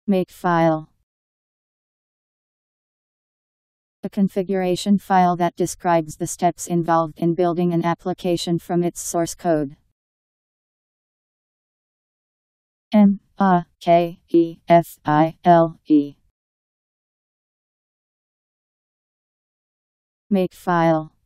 Makefile. A configuration file that describes the steps involved in building an application from its source code. Makefile. Makefile.